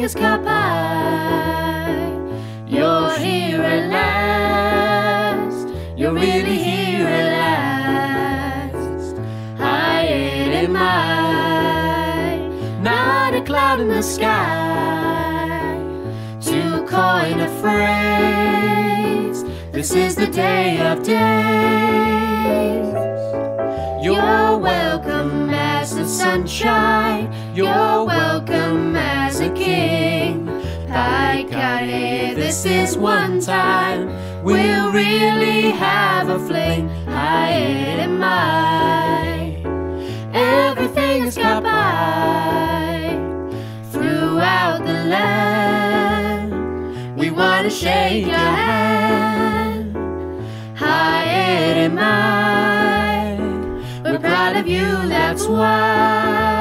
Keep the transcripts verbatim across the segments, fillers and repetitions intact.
is Kapai. You're here at last. You're really here at last. High in my, not a cloud in the sky. To coin a phrase, this is the day of days. You're welcome as the sunshine. You're welcome as a king. Paikare, this is one time we'll really have a fling. Haere mai, everything is Kapai. Throughout the land, we want to shake your hand. Haere mai, we're proud of you, that's why.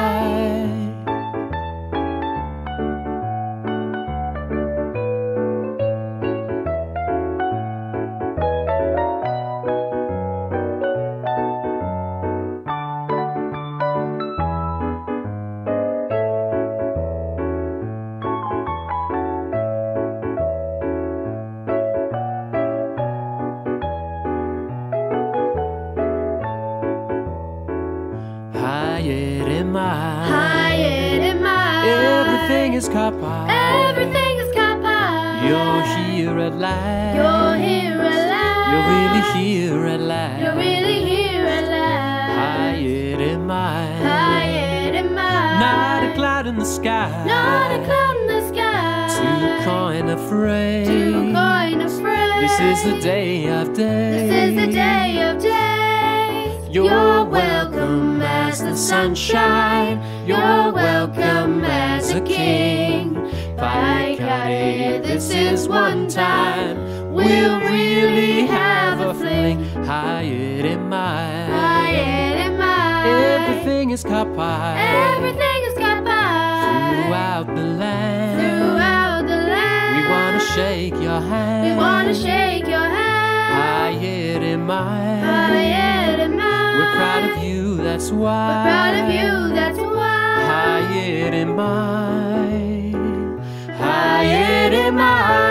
Haere mai, Haere mai, everything is Kapai. everything is Kapai. You're here at last. You're here at last. You're really here at last. You're really here at last. Haere mai, Haere mai, not a cloud in the sky. not a cloud in the sky. To coin a phrase, To coin a phrase. this is the day of days. This is the day of days. You're welcome as the sunshine. You're welcome as a king. Paikare, this is one time we'll really have a fling. Haere mai, Haere mai, everything is Kapai. everything is Kapai. Throughout the land, Throughout the land, we wanna shake your hand. we wanna shake your hand. Haere mai, Haere mai, we're proud of you, that's why. we're proud of you, that's why. Haere mai, Haere mai.